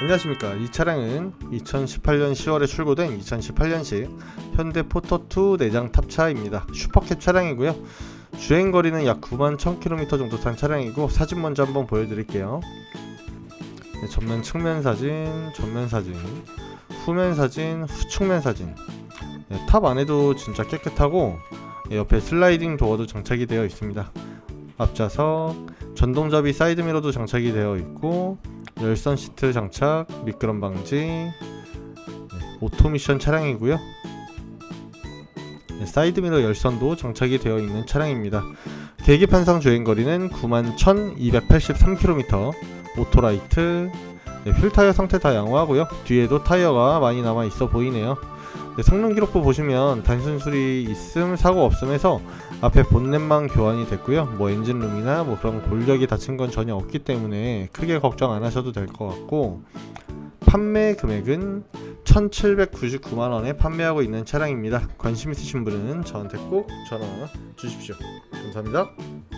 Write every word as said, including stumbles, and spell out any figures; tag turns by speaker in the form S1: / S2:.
S1: 안녕하십니까. 이 차량은 이천십팔년 시월에 출고된 이천십팔년식 현대 포터투 내장 탑차입니다. 슈퍼캡 차량이고요. 주행거리는 약 구만 천 킬로미터 정도 탄 차량이고, 사진 먼저 한번 보여드릴게요. 네, 전면 측면 사진, 전면 사진, 후면 사진, 후측면 사진. 네, 탑 안에도 진짜 깨끗하고, 네, 옆에 슬라이딩 도어도 장착이 되어 있습니다. 앞좌석, 전동잡이 사이드미러도 장착이 되어 있고, 열선 시트 장착, 미끄럼 방지, 네, 오토미션 차량이고요. 네, 사이드미러 열선도 장착이 되어 있는 차량입니다. 계기판상 주행거리는 구만 천이백팔십삼 킬로미터, 오토라이트, 네, 휠타이어 상태 다 양호하고요. 뒤에도 타이어가 많이 남아 있어 보이네요. 네, 성능 기록부 보시면 단순 수리 있음, 사고 없음 해서 앞에 본넷만 교환이 됐고요. 뭐 엔진룸이나 뭐 그런 골격이 다친 건 전혀 없기 때문에 크게 걱정 안 하셔도 될 것 같고, 판매 금액은 천칠백구십구만 원에 판매하고 있는 차량입니다. 관심 있으신 분은 저한테 꼭 전화 주십시오. 감사합니다.